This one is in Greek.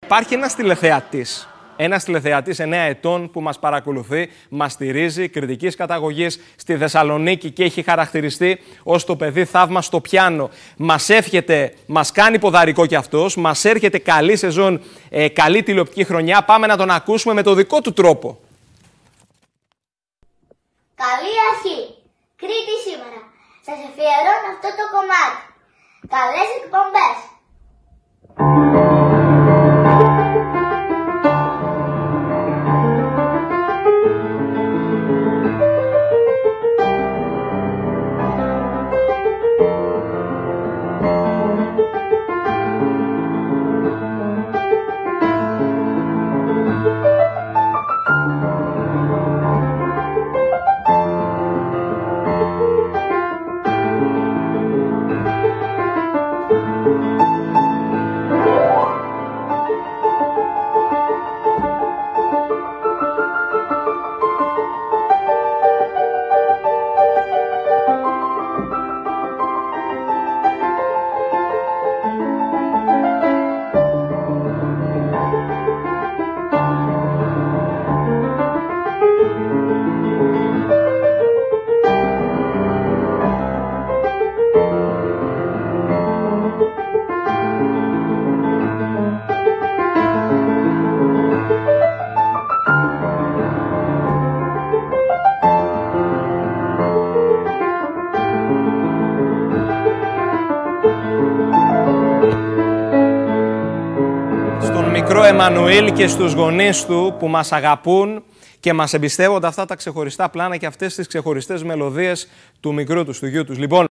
Υπάρχει ένας τηλεθεατής 9 ετών που μας παρακολουθεί, μας στηρίζει, κριτικής καταγωγής στη Θεσσαλονίκη και έχει χαρακτηριστεί ως το παιδί θαύμα στο πιάνο. Μας εύχεται, μας κάνει ποδαρικό κι αυτός, μας έρχεται καλή σεζόν, καλή τηλεοπτική χρονιά. Πάμε να τον ακούσουμε με το δικό του τρόπο. Καλή αρχή. Κρήτη σήμερα. Σας αφιερώνω αυτό το κομμάτι. Καλές εκπομπές. Μικρό Εμμανουήλ και στους γονείς του που μας αγαπούν και μας εμπιστεύονται αυτά τα ξεχωριστά πλάνα και αυτές τις ξεχωριστές μελωδίες του μικρού τους, του γιού τους. Λοιπόν,